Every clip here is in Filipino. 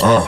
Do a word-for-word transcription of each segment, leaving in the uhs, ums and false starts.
Uh.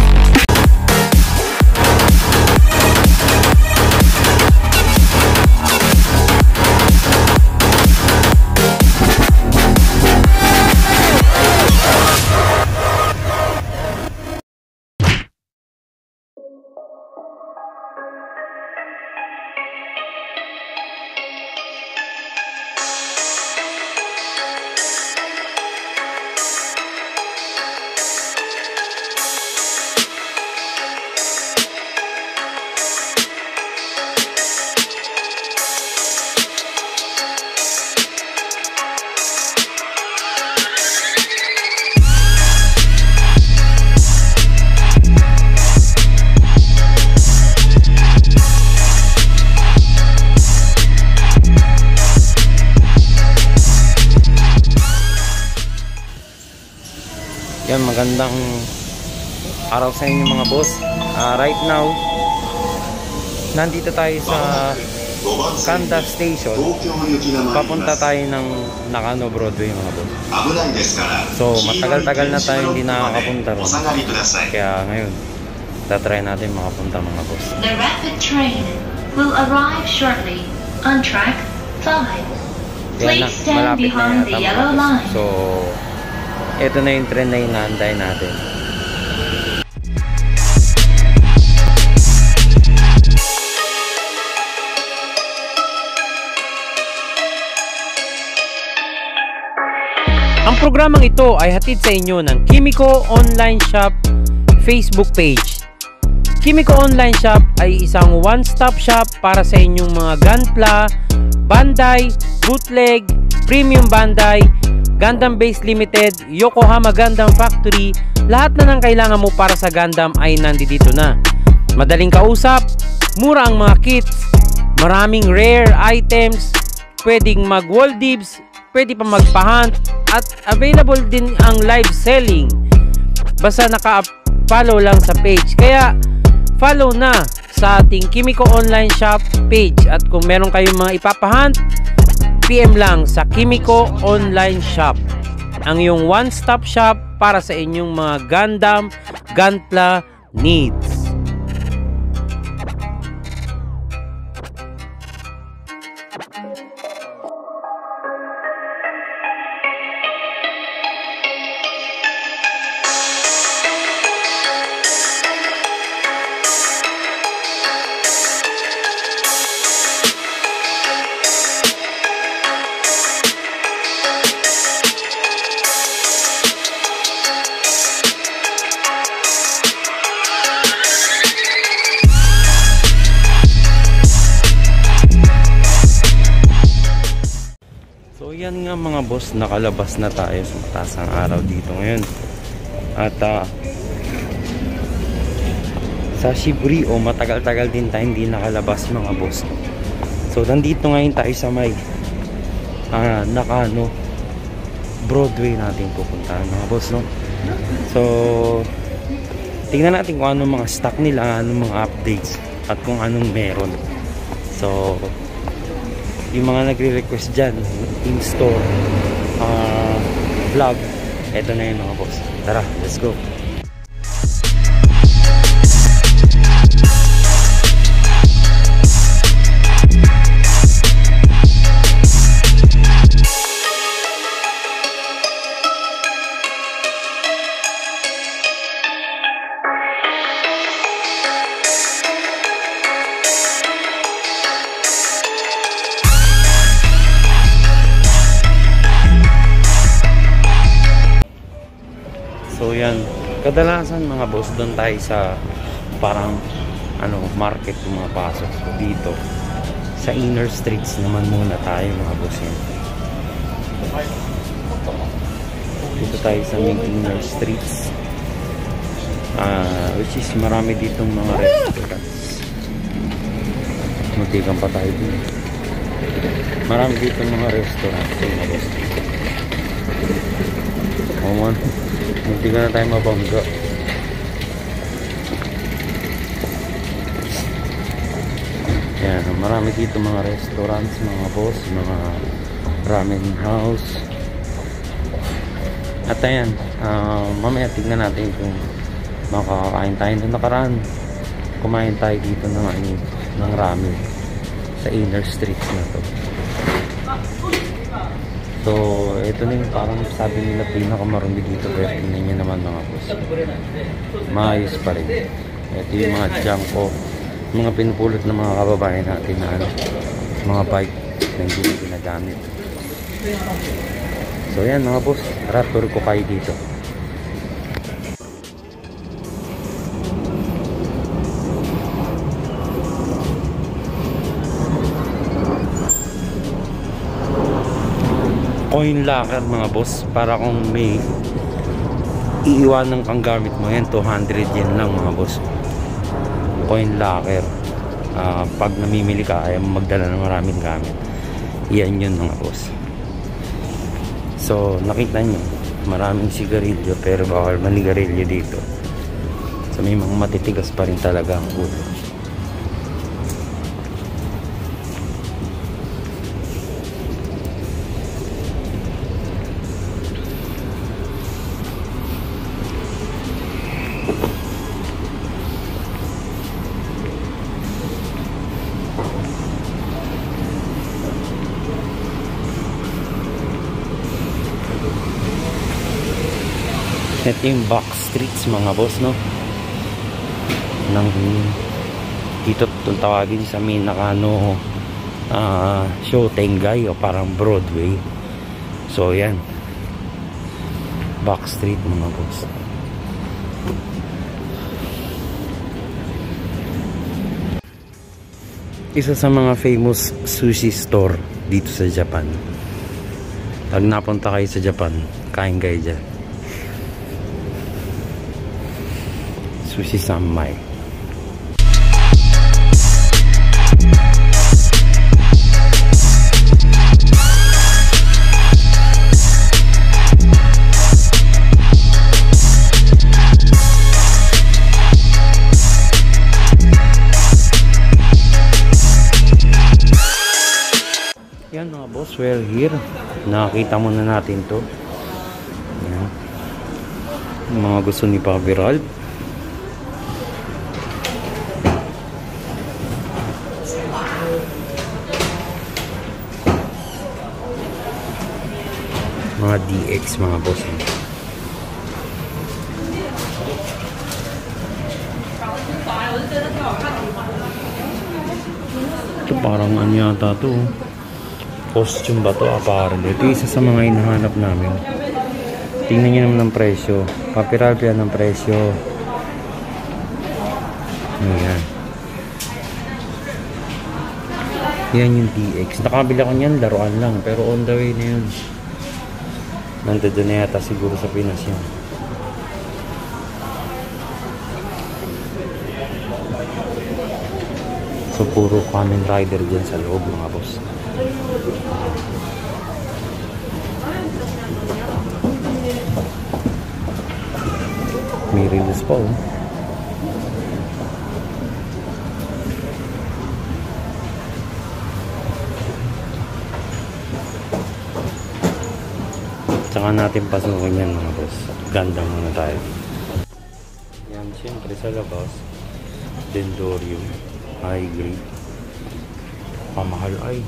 Yan, magandang araw sa inyo mga boss. uh, Right now nandito tayo sa Kanda Station. Papunta tayo ng Nakano Broadway mga boss. So matagal-tagal na tayo hindi nakakapunta ron. Kaya ngayon tatry natin makapunta mga boss. The rapid train will arrive shortly on track five. Please stand behind the yellow line. So ito na yung train na inaantay natin. Ang programang ito ay hatid sa inyo ng Kimiko Online Shop Facebook page. Kimiko Online Shop ay isang one-stop shop para sa inyong mga Gunpla, Bandai, Bootleg, Premium Bandai, Gundam Base Limited, Yokohama Gundam Factory. Lahat na ng kailangan mo para sa Gundam ay nandito na. Madaling kausap, mura ang mga kits, maraming rare items, pwedeng mag wall dibs, pwede pa magpa-hunt, at available din ang live selling. Basta naka-follow lang sa page. Kaya follow na sa ating Kimiko Online Shop page. At kung meron kayong mga ipapahunt, P M lang sa Kimiko Online Shop, ang iyong one-stop shop para sa inyong mga Gundam, Gunpla needs. Yan nga mga boss, nakalabas na tayo sa matasang araw dito ngayon. At uh, sa Shiburi o matagal-tagal din tayo hindi nakalabas mga boss. So nandito ngayon tayo sa may uh, Nakano Broadway natin pupuntahan mga boss, no? So tingnan natin kung anong mga stock nila, anong mga updates, at kung anong meron. So yung mga nagre-request dyan, in-store uh, vlog, eto na yun mga boss. Tara, let's go. So yan, kadalasan mga boss doon tayo sa parang ano, market yung mga pasok. So dito sa inner streets naman muna tayo mga boss yan. Dito tayo sa main inner streets, uh, which is marami ditong mga restaurants. Matigang pa tayo dun. Marami ditong mga restaurants mga boss. Oh man, hindi ka na tayo mabangga. Yan, marami dito mga restaurants mga boss, mga ramen house. At ayan, uh, mamaya tignan natin kung makakain tayo na nakaraan. Kumain tayo dito ng, ng ramen sa inner streets na to. So ito na yung parang sabi nila pinakamarumi dito, pero tingnan nyo naman mga boss, maayos pa rin. Ito yung mga junk ko, mga pinupulot ng mga kababayan natin na ano, mga bike na hindi na ginagamit. So yan mga boss, tara tour ko kayo dito. Coin locker mga boss, para kung may iiwanan kang gamit mo, yan two hundred yen lang mga boss. Coin locker, uh, pag namimili ka ayaw magdala ng maraming gamit, yan yun mga boss. So nakita nyo maraming sigarilyo, pero bawal manigarilyo dito. So may mga matitigas pa rin talaga ang ulo. Ito yung back streets mga boss, no, nang dito itong tawagin sa main nakano uh, show Tenggay o parang Broadway. So yan, back street mga boss. Isa sa mga famous sushi store dito sa Japan. Pag napunta kayo sa Japan, kain kayo dyan. Sushi Sanmai. Yan mga boss, we're here. Nakakita muna natin to. Yan. Mga gusto ni Papi Ralph. Mga D X mga boss. Ito parang ano yata to, costume ba to, apparel. Ito isa sa mga hinahanap namin. Tingnan nyo naman ng presyo. Papi Ralph yan ng presyo. Ayan. Yan yung D X. Nakabila ko niyan, laruan lang, pero on the way na yun. Nandun na yata siguro sa Pinas yun. So puro Kamen Rider dyan sa loob mga boss. May release pa oh. Tsaka natin pasukin yan mga boss. Ganda muna tayo. Yan siyempre sa labas, Dendorium high grade. Pamahal ay.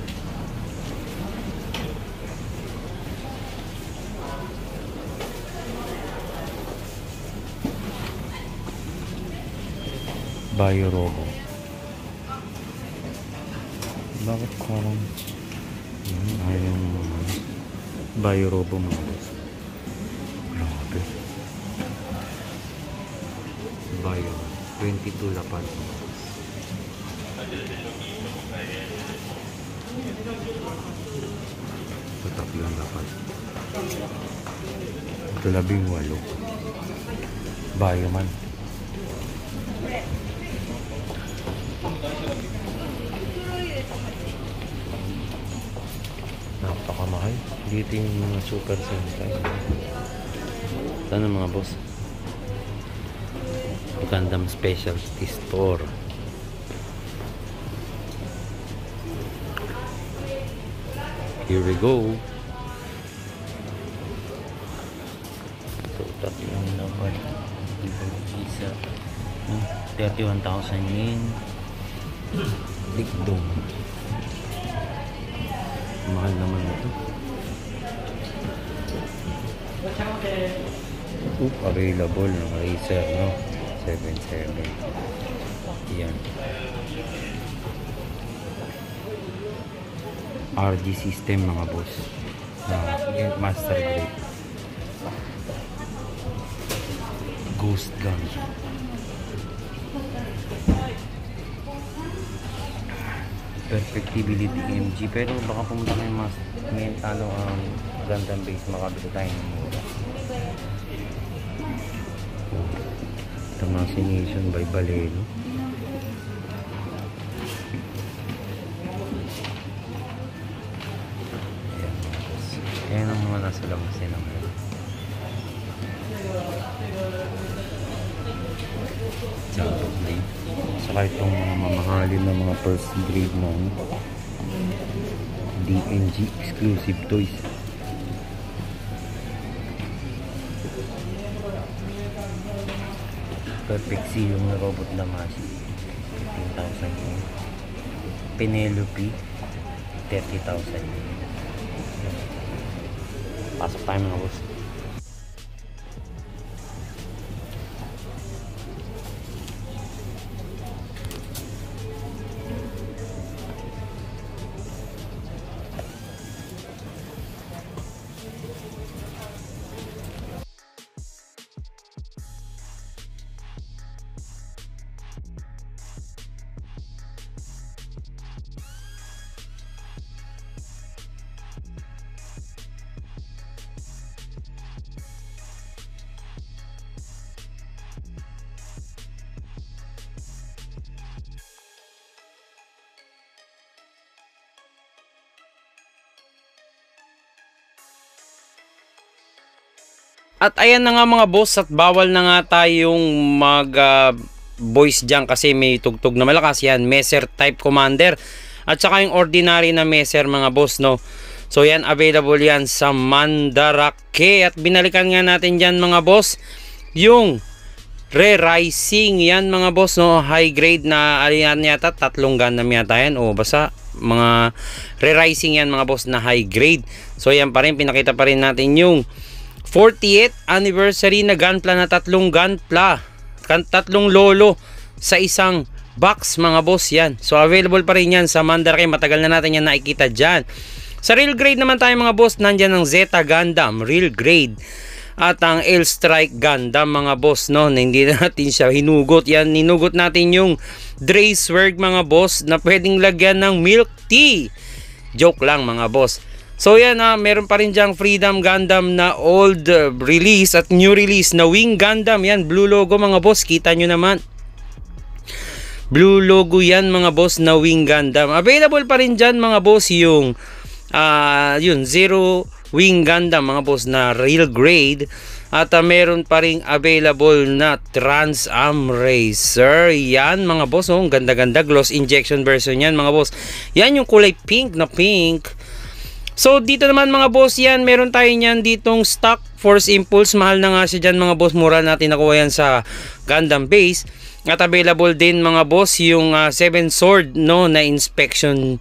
Bayorobo. Bakit parang yun, ayaw naman. Bayorobo mga boss. Grabe. Bayo. twenty-two lapad. Tataplang lapad. Ito labing walo. Bayo man. Napakamahal. Dito yung mga super sentai. Sana mga boss. Gundam Specialty Store. Here we go. So, tatlong lapad. natin ito is uh, thirty-one thousand yen. Dikdong. Mahal naman ito. Oop, available ng Razer, no? seven seven. Yan. R G system mga boss. Na uh, master grade. Ghost gun. Perfectibility M G, pero baka pumunta kayo mas may ano ang um, Gundam base, makabili tayo ng mura. Tamasignation by Baleno. Ayan, ayan ang mga nasa labas din naman. Jumbo blade. Saka itong mga mamahalin na mga first grade na D N G exclusive toys. Perfect C yung robot na Mashi, fifteen thousand yen. Penelope, thirty thousand yen. Pasok tayo mga boss. At ayan na nga mga boss, at bawal na nga tayong mag uh, voice dyan kasi may tugtog na malakas. Yan, Messer type commander at saka yung ordinary na Messer mga boss, no. So yan, available yan sa Mandarake. At binalikan nga natin dyan mga boss yung Re-Rising, yan mga boss, no, high grade na alian yata, tatlong Gundam yata yan, o basta mga Re-Rising yan mga boss na high grade. So yan pa rin, pinakita pa rin natin yung fortieth anniversary na gunpla na tatlong gunpla, tatlong lolo sa isang box mga boss yan. So available pa rin yan sa Mandarake, matagal na natin yan nakikita dyan. Sa real grade naman tayo mga boss, nandyan ang Zeta Gundam real grade at ang L-Strike Gundam mga boss, no, na hindi natin siya hinugot. Yan, hinugot natin yung Drayswerg mga boss na pwedeng lagyan ng milk tea. Joke lang mga boss. So yan, ah, meron pa rin dyang Freedom Gundam na old uh, release at new release na Wing Gundam. Yan, blue logo mga boss, kita nyo naman. Blue logo yan mga boss na Wing Gundam. Available pa rin dyan mga boss yung uh, yun, Zero Wing Gundam mga boss na real grade. At uh, meron pa rin available na Trans Am Racer. Yan mga boss, oh, ganda-ganda, gloss injection version yan mga boss. Yan yung kulay pink na pink. So dito naman mga boss, yan meron tayo niyan ditong stock Force Impulse. Mahal na nga siya dyan mga boss, mura natin nakuha yan sa Gundam base. At available din mga boss yung uh, seven sword, no, na inspection,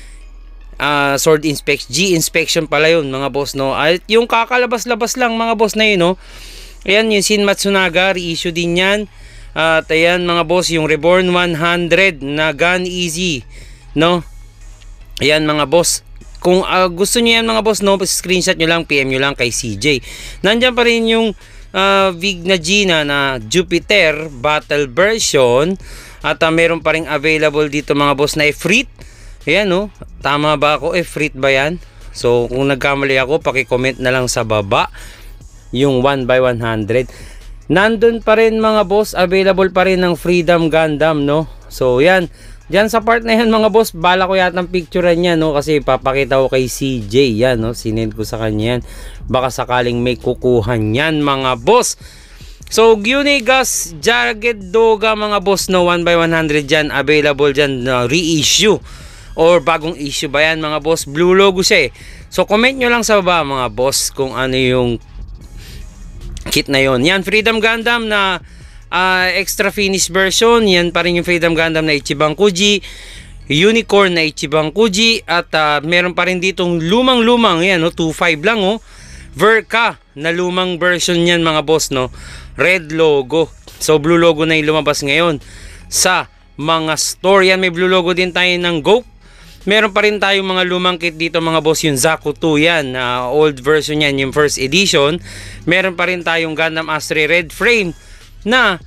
uh, sword inspection, G inspection pala yun mga boss, no. At yung kakalabas-labas lang mga boss na yun, no. Ayan yung Shin Matsunaga, reissue din yan. At ayan mga boss yung Reborn one hundred na Gun Easy, no. Ayan mga boss. Kung uh, gusto niyo yan mga boss, no, screenshot nyo lang, P M nyo lang kay C J. Nandiyan pa rin yung uh, Vig na Gina na Jupiter Battle version. At uh, meron pa rin available dito mga boss na Efreet. Ayan, no, tama ba ako? Efreet ba yan? So kung nagkamali ako, paki-comment na lang sa baba yung one by one hundred. Nandun pa rin mga boss, available pa rin ng Freedom Gundam, no. So yan, diyan sa part na yan mga boss, bala ko yatang picturean niya, no, kasi papakita ko kay C J yan, no, sinend ko sa kanya yan, baka sakaling may kukuha niyan mga boss. So Gyunigas Jagged Doga mga boss, no, one by one hundred dyan, available dyan na uh, reissue or bagong issue ba yan mga boss. Blue logo siya eh. So comment nyo lang sa baba mga boss kung ano yung kit na yon. Yan, Freedom Gundam na uh, extra finish version. Yan pa rin yung Freedom Gundam na Ichiban Kuji, Unicorn na Ichiban Kuji, at uh, meron pa rin ditong lumang-lumang, yan, no, two five lang, oh, Verka na lumang version yan mga boss, no, red logo. So blue logo na yung lumabas ngayon sa mga store. Yan, may blue logo din tayo ng Go. Meron pa rin tayong mga lumang kit dito mga boss, yung Zaku two yan, uh, old version yan, yung first edition. Meron pa rin tayong Gundam Astray Red Frame na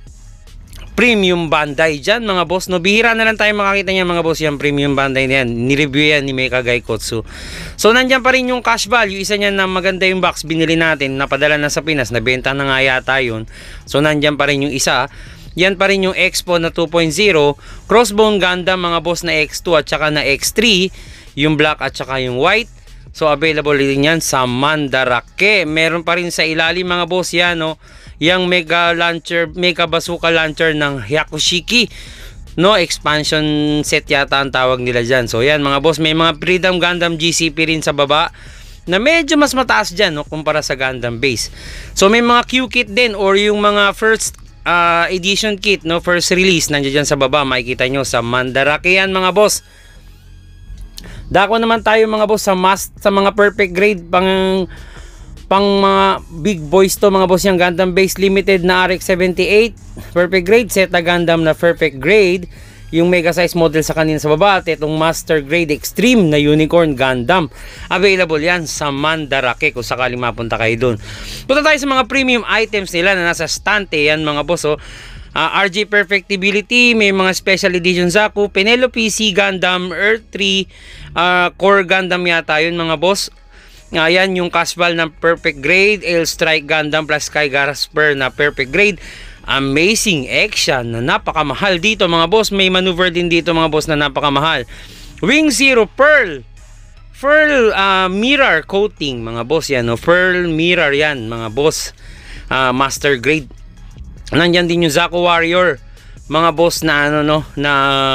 premium Bandai dyan mga boss, no. Bihira na lang tayo makakita niya mga boss, yung premium Bandai na yan. Nireview yan ni Mecha Gaikotsu. So nandyan pa rin yung cash value, isa niyan na maganda yung box, binili natin, napadala na sa Pinas, nabenta na nga yata yun. So nandyan pa rin yung isa. Yan pa rin yung Expo na two point oh, Crossbone Gundam mga boss na X two at saka na X three, yung black at saka yung white. So available din yan sa Mandarake. Meron pa rin sa ilalim mga boss yan, no, yung mega launcher, mega bazooka launcher ng Hyakushiki, no, expansion set yata ang tawag nila dyan. So yan mga boss, may mga Freedom Gundam G C P rin sa baba na medyo mas mataas dyan, no, kumpara sa Gundam base. So may mga Q kit din, or yung mga first Uh, edition kit, no, first release, nandiyan dyan sa baba, makikita nyo sa Mandarake yan mga boss. Dako naman tayo mga boss sa must, sa mga perfect grade pang pang mga big boys to mga boss, yung Gundam base limited na R X seventy-eight perfect grade, Zeta Gundam na perfect grade, yung mega size model sa kanina sa baba, at itong master grade extreme na Unicorn Gundam. Available yan sa Mandarake kung sakaling mapunta kayo dun. Punta tayo sa mga premium items nila na nasa stante yan mga boss, oh. uh, R G Perfectibility, may mga special edition Zaku, Penelope C Gundam, Earth three, uh, Core Gundam yata yun mga boss. Ayan, uh, yung Casval na perfect grade, Ail Strike Gundam plus Sky Garasper na perfect grade. Amazing action na napakamahal dito mga boss. May maneuver din dito mga boss na napakamahal. Wing Zero Pearl Pearl uh, mirror coating mga boss yan, no? Pearl mirror yan mga boss, uh, master grade. Nandyan din yung Zaku Warrior mga boss na ano, no, na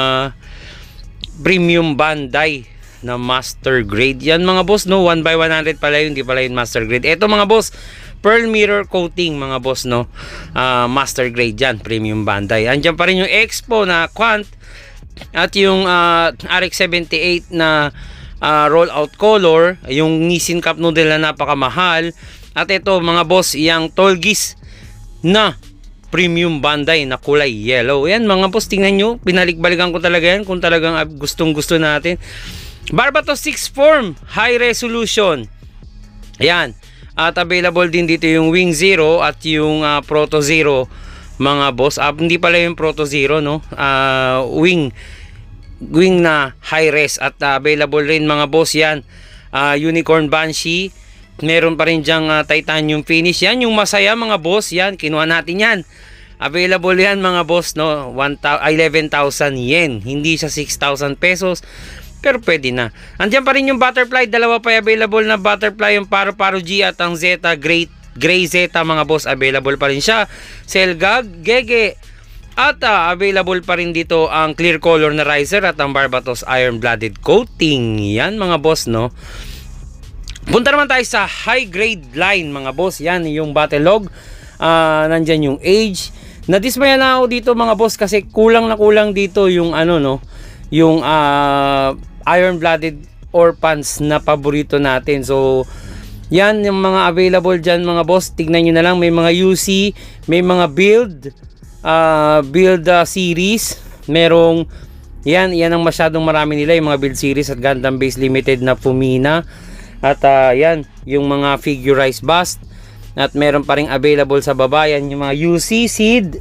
premium Bandai na master grade yan mga boss, no. One by one hundred pala yun, hindi pala yun master grade. Eto mga boss, Pearl mirror coating mga boss, no, uh, master grade yan, premium Bandai. Andyan pa rin yung Expo na Quant at yung uh, R X seventy-eight na uh, roll out color, yung Nissin Cup Noodle na napakamahal, at ito mga boss, yung Tolgis na premium Bandai na kulay yellow. Yan mga boss, tingnan nyo, pinalik-balikan ko talaga yan kung talagang gustong gusto natin. Barbatos six form high resolution, ayan. At available din dito yung Wing Zero at yung uh, Proto Zero mga boss. Uh, hindi pala yung Proto Zero, no, uh, Wing Wing na high res. At uh, available rin mga boss yan, uh, Unicorn Banshee. Meron pa rin dyang uh, titanium finish. Yan yung masaya mga boss, yan kinuha natin yan. Available yan mga boss, no, eleven thousand yen, hindi siya six thousand pesos, pero pwede na. Andiyan pa rin yung Butterfly, dalawa pa available na Butterfly, yung Paro Paro G at ang Zeta Great Gray Zeta mga boss, available pa rin siya. Selgag, Gege, at uh, available pa rin dito ang clear color na Riser at ang Barbatos Iron Blooded Coating. Yan mga boss, no. Punta naman tayo sa high grade line mga boss. Yan yung Battle Log, uh, nandyan yung age. Nadismaya na ako dito mga boss kasi kulang na kulang dito yung ano, no, yung uh, Iron Blooded Orphans na paborito natin. So yan yung mga available dyan mga boss. Tignan nyo na lang, may mga U C, may mga build uh, build uh, series. Merong yan, yan ang masyadong marami nila, yung mga build series at Gundam Base Limited na Fumina. At uh, yan, yung mga figurized bust. At meron pa rin available sa baba, yan yung mga U C seed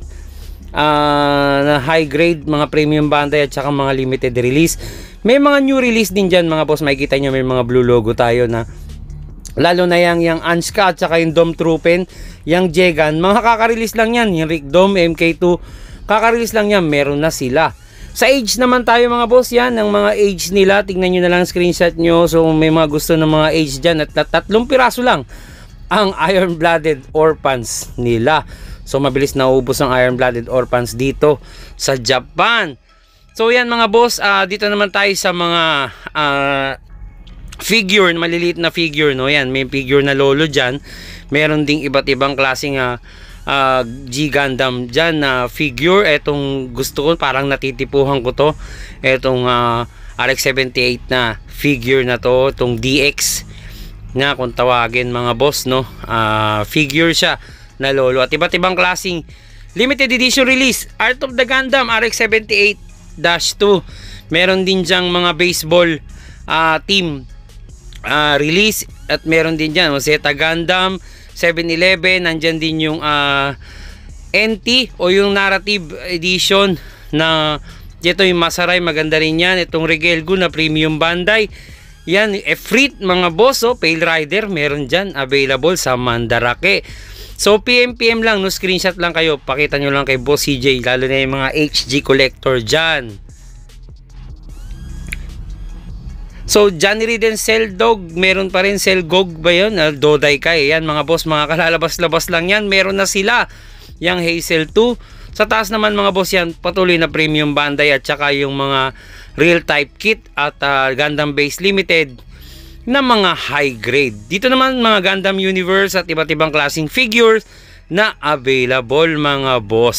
uh, na high grade, mga premium Bandai at saka mga limited release. May mga new release din dyan mga boss, makikita nyo may mga blue logo tayo na lalo na yung, yung Anshka at saka yung Dom Truppen, yung Jegan, mga kaka-release lang yan. Yung Rick Dom, M K two, kaka-release lang yan, meron na sila. Sa age naman tayo mga boss, yan ang mga age nila, tingnan nyo na lang screenshot nyo. So may mga gusto ng mga age dyan, at tatlong piraso lang ang Iron Blooded Orphans nila. So mabilis na ubos ang Iron Blooded Orphans dito sa Japan. So yan mga boss, uh, dito naman tayo sa mga uh, figure, maliliit na figure, no? Yan, may figure na lolo dyan. Meron ding iba't ibang klaseng uh, uh, G Gundam dyan na uh, figure. Etong gusto ko, parang natitipuhan ko to. Etong uh, R X seventy-eight na figure na to, itong D X na kung tawagin mga boss, no? Uh, figure siya na lolo. At iba't ibang klaseng limited edition release. Art of the Gundam R X seventy-eight dash two. Meron din dyang mga baseball uh, team Uh, release, at meron din dyan Zeta Gundam seven eleven, nandyan din yung uh, N T o yung narrative edition na dito yung Masaray, maganda rin yan. Itong Regelgo na premium Bandai, yan Efrit mga boss, oh, Pale Rider meron dyan, available sa Mandarake. So P M P M lang, no, screenshot lang kayo, pakita nyo lang kay Boss C J, lalo na yung mga H G collector dyan. So, Johnny Ridden Cell Dog, meron pa rin Cell Gog ba yun? Uh, Dodai Kai, yan mga boss, mga kalalabas-labas lang yan, meron na sila. Yang Hazel two, sa taas naman mga boss yan, patuloy na premium Bandai at saka yung mga real type kit at uh, Gundam Base Limited na mga high grade. Dito naman mga Gundam Universe at iba't ibang klaseng figures na available mga boss.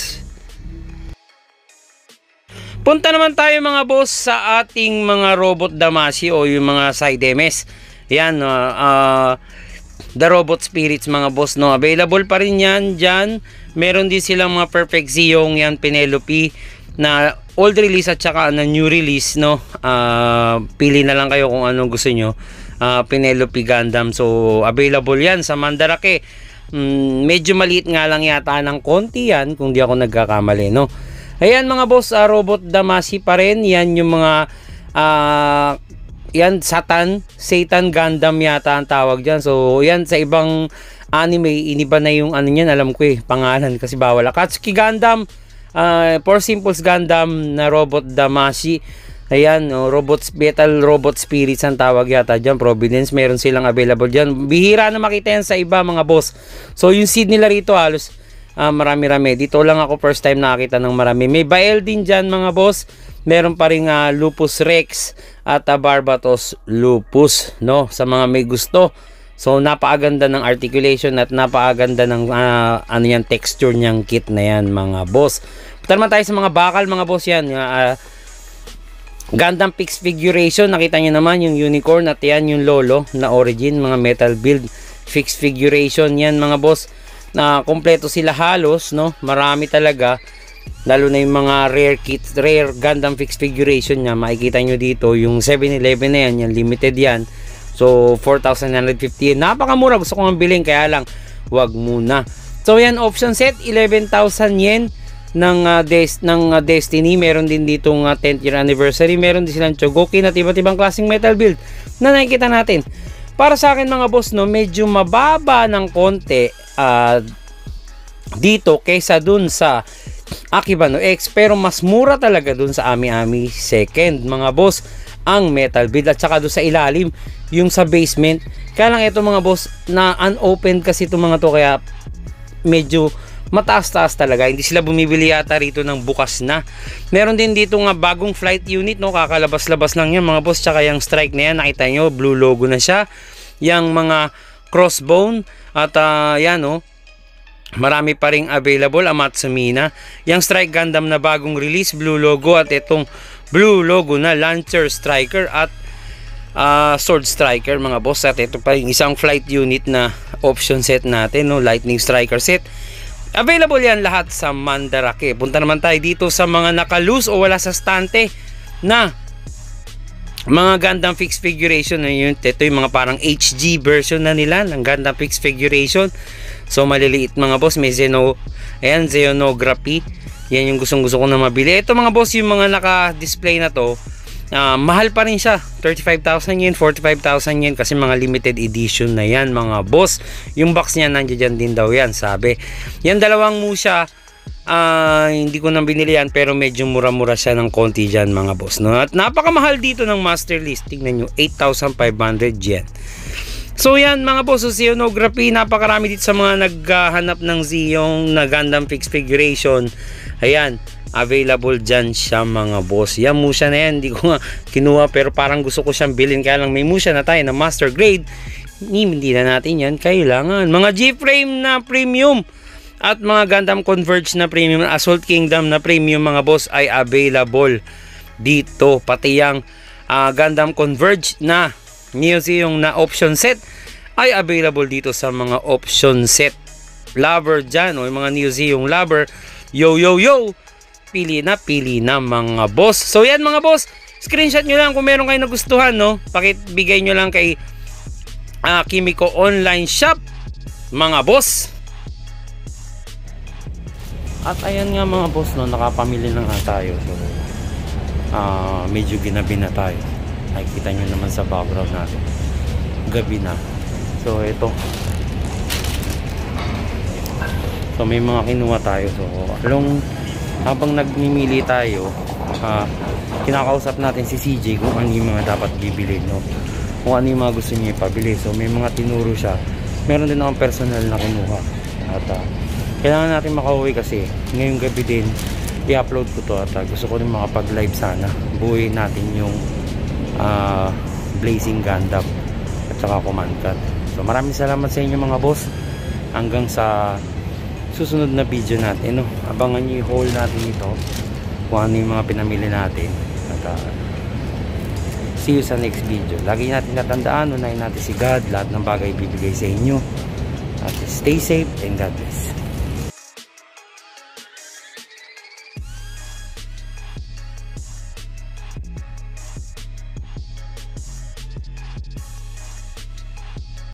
Punta naman tayo mga boss sa ating mga robot Damacy o yung mga side M S. Yan, uh, uh, the robot spirits mga boss, no, available pa rin yan dyan. Meron din silang mga Perfect Zeong, yan Penelope na old release at saka na new release, no. Uh, pili na lang kayo kung anong gusto nyo. uh, Penelope Gundam, so available yan sa Mandarake. mm, Medyo maliit nga lang yata ng konti yan kung di ako nagkakamali, no. Ayan mga boss, uh, robot Damacy pa rin. Yan yung mga uh, yan Satan, Satan Gundam yata ang tawag dyan. So yan sa ibang anime, iniba na yung ano yan, alam ko eh, pangalan kasi bawal. Akatsuki Gundam, uh, Four Simples Gundam na robot Damacy. Ayan, no, robots, Metal Robot Spirits ang tawag yata dyan. Providence, meron silang available dyan. Bihira na makita yan sa iba mga boss. So yung seed nila rito halos Uh, marami-rami. Dito lang ako first time nakakita ng marami. May Bael din dyan mga boss. Meron pa rin uh, Lupus Rex at uh, Barbatos Lupus, no, sa mga may gusto. So napakaganda ng articulation at napakaganda ng uh, ano yan, texture niyang kit na yan mga boss. Punta naman tayo sa mga bakal mga boss. Yan uh, Gundam Fix Figuration, nakita nyo naman yung unicorn at yan yung lolo na origin, mga metal build fixed figuration yan mga boss. Na kompleto sila halos, no, marami talaga, lalo na yung mga rare kits, rare Gundam Fixed Figuration niya. Makikita nyo dito yung seven eleven na yan, yung limited yan. So four thousand nine hundred fifty, napakamura, gusto ko nga bilhin, kaya lang wag muna. So yan, option set eleven thousand yen ng, uh, des ng uh, Destiny. Meron din ditong uh, tenth year anniversary, meron din silang Chogokin at iba't ibang klaseng metal build na nakikita natin. Para sa akin mga boss, no, medyo mababa ng konti uh, dito kaysa dun sa Akibano X, pero mas mura talaga dun sa Ami Ami Second mga boss ang metal build, at saka dun sa ilalim yung sa basement. Kaya lang ito mga boss na unopened kasi itong mga to, kaya medyo mataas-taas talaga, hindi sila bumibili yata rito ng bukas na. Meron din dito nga bagong flight unit, no, kakalabas-labas lang yan mga boss, tsaka yung strike na yan, nakita nyo, blue logo na siya. Yang mga crossbone at uh, yan, no, marami pa ring available. Amatsumina, yung strike Gundam na bagong release, blue logo, at itong blue logo na Lancer Striker at uh, Sword Striker mga boss. At ito pa yung isang flight unit na option set natin, no, Lightning Striker set. Available yan lahat sa Mandarake. Punta naman tayo dito sa mga naka-loose o wala sa stante na mga Gundam Fixed Figuration. Ito yung mga parang H G version na nila ng Gundam Fixed Figuration. So maliliit mga boss. May Zeno, ayan, Xenography. Yan yung gustong gusto ko na mabili. Ito mga boss, yung mga naka-display na to, uh, mahal pa rin siya, thirty-five thousand yen, forty-five thousand yen, kasi mga limited edition na yan mga boss. Yung box niya nandiyan din daw yan, sabi. Yan dalawang musha, uh, hindi ko nang binili yan, pero medyo mura-mura siya ng konti dyan mga boss, no? At napakamahal dito ng master list, tignan nyo, eight thousand five hundred yen. So yan mga boss, so Xenography, napakarami dito sa mga naghahanap ng Zeong na Gundam Fixed Figuration. Ayan, available dyan siya mga boss. Yan Musha na yan, hindi ko nga kinuha pero parang gusto ko siyang bilhin, kaya lang may Musha na tayo na master grade, hindi na natin yan kailangan. Mga G-frame na premium at mga Gundam Converge na premium, Assault Kingdom na premium mga boss ay available dito. Pati yung uh, Gundam Converge na Neo-Zeo na option set ay available dito sa mga option set lover dyan, o yung mga Neo-Zeo lover, yo yo yo, pili na pili na mga boss. So yan mga boss, screenshot nyo lang kung meron kayo nagustuhan, no? Pakibigay nyo lang kay uh, Kimiko Online Shop mga boss. At ayan nga mga boss, no, nakapamili na nga tayo. So uh, medyo ginabi na tayo, nakikita nyo naman sa background natin, gabi na. So ito, so may mga kinuha tayo. So along habang nagmimili tayo, uh, kinakausap natin si C J kung ano yung mga dapat bibili, no? Kung ano yung mga gusto niya ipabili. So may mga tinuro siya, meron din akong personal na kinuha. At uh, kailangan natin makauwi kasi ngayong gabi din i-upload ko to. At uh, gusto ko rin makapag live sana, buuin natin yung uh, Blazing Gundam at saka Command Cut. So maraming salamat sa inyo mga boss. Hanggang sa susunod na video natin, no? Abangan nyo yung haul natin ito, kung ano yung mga pinamili natin. At uh, see you sa next video. Lagi natin natandaan, unahin natin si God, lahat ng bagay bibigay sa inyo. At stay safe and God bless.